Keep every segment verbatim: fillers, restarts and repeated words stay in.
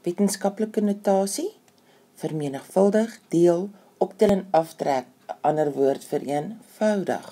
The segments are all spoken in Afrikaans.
wetenskaplike notasie, vermenigvuldig, deel, optel en aftrek, ander woord vereenvoudig.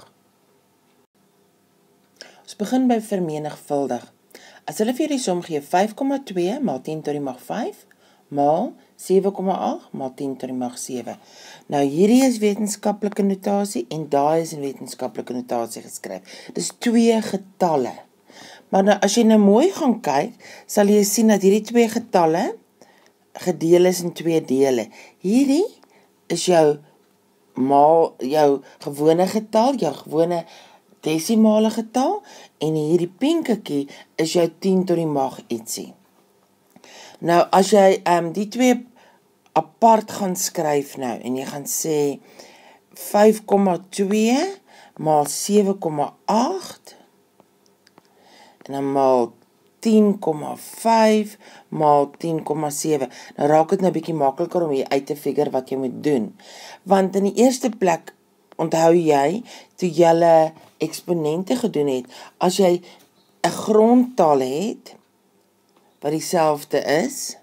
Ons begin by vermenigvuldig. As hulle vir die som gee vyf komma twee maal tien tot die mag vyf, maal sewe komma agt maal tien tot die mag sewe. Nou hierdie is wetenskaplike notasie en daai is in wetenskaplike notasie geskryf. Dis twee getalle. Maar nou, as jy nou mooi gaan kyk, sal jy sien dat hierdie twee getalle gedeel is in twee dele. Hierdie is jou maal, jou gewone getal, jou gewone desimale getal, en hierdie pinkekie is jou tien tot die mag ietsie. Nou, as jy um, die twee apart gaan skryf nou, en jy gaan sê vyf komma twee maal sewe komma agt, en dan maal tien komma vyf maal tien komma sewe. Nou raak het nou bietjie makliker om hier uit te figure wat jy moet doen. Want in die eerste plek, onthou jy, toe jylle eksponente gedoen het, as jy 'n grondtal het, wat dieselfde is,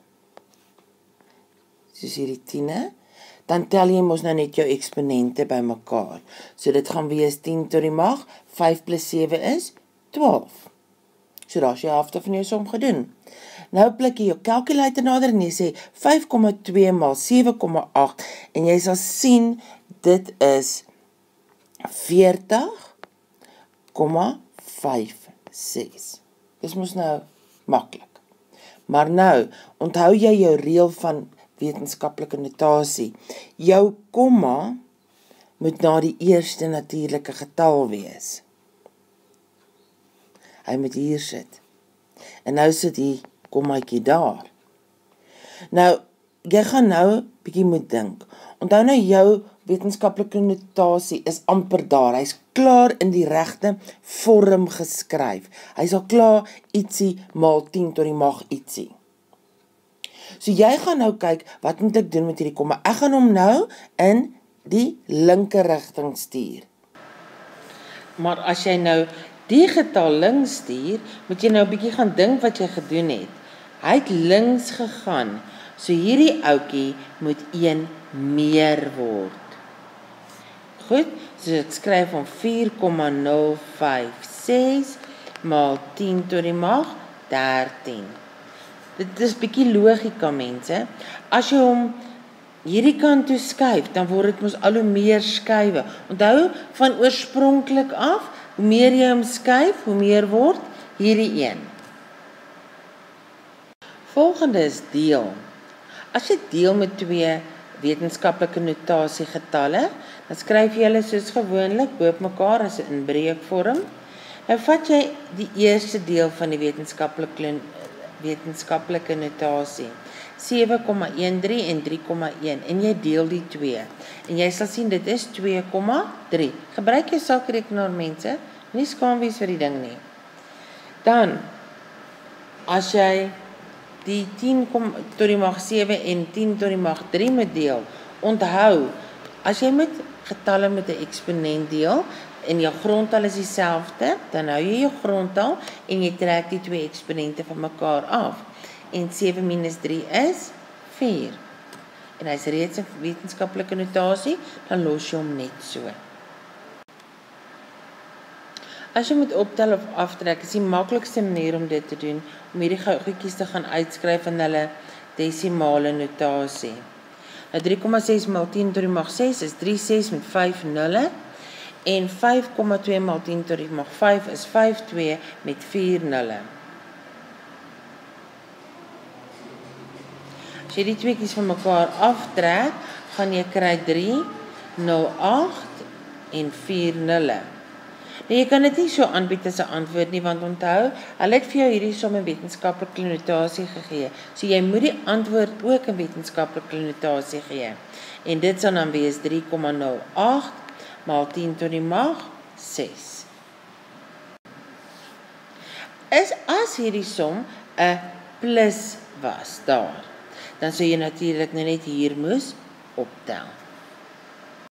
soos hierdie tiene, dan tel jy mos nou net jou eksponente by mekaar. So dit gaan wees tien tot die mag, vyf plus sewe is twaalf. So daar is jy helfte van jou som gedoen. Nou pluk jy jou calculator nader en jy sê vyf komma twee maal sewe komma agt en jy sal sien dit is veertig komma vyf ses. Dis mos nou maklik. Maar nou, onthou jy jou reël van wetenskaplike notasie. Jou komma moet na die eerste natuurlike getal wees. Hy moet hier sit. En nou sit die kommaatjie daar. Nou, jy gaan nou bietjie moet dink. Onthou nou jou wetenskaplike notasie is amper daar. Hy's klaar in die regte vorm geskryf. Hy's al klaar ietsie maal tien tot die mag ietsie. So jy gaan nou kyk, wat moet ek doen met hierdie komma? Ek gaan hom nou in die linker rigting stuur. Maar as jy nou die getal links stuur, moet jy nou 'n bietjie gaan dink wat jy gedoen het. Hy het links gegaan, so hierdie ouetjie moet een meer word. Goed, so ek skryf om vier komma nul vyf ses maal tien tot die mag dertien. Dit is bietjie logika, mense. As jy hom hierdie kant toe skuif, dan word dit mos al hoe meer skuwe. Onthou, van oorspronklik af, hoe meer jy hom skuif, hoe meer word hierdie een. Volgende is deel. As jy deel met twee wetenskaplike notasie getalle, dan skryf jy hulle soos gewoonlik bo op mekaar as 'n inbreekvorm. Nou vat jy die eerste deel van die wetenskaplike wetenskaplike notasie, sewe komma drie en drie komma een, en jy deel die twee. En jy sal sien dit is twee komma drie. Gebruik jou sakrekenaar, mense, nie skaam wees vir die ding nie. Dan, as jy die tien tot die mag sewe en tien tot die mag drie moet deel, onthou, as jy met getalle met 'n eksponent deel, en jou grondtal is dieselfde, dan hou jy jou grondtal, en jy trek die twee eksponente van mekaar af. En sewe minus drie is vier. En hy is reeds 'n wetenskaplike notasie, dan los jy hom net so. As jy moet optel of aftrek, is die maklikste manier om dit te doen, om hierdie goedjies te gaan uitskryf in hulle desimale notasie. Nou drie komma ses maal tien tot die mag ses is drie komma ses met vyf nulle, en vyf komma twee maal tien tot die mag vyf is vyf komma twee met vier nulle. As jy die tweekies van mekaar aftrek, gaan jy kry drie, nul agt en vier nulle. Nou, jy kan dit nie so aanbied as 'n antwoord nie, want onthou, hulle het vir jou hierdie som in wetenskaplike notasie gegee. So jy moet die antwoord ook in wetenskaplike notasie gee. En dit sal dan wees drie komma nul agt maal tien tot die mag ses. Is as hierdie som 'n plus was daar, dan sou jy natuurlik net hier moes optel.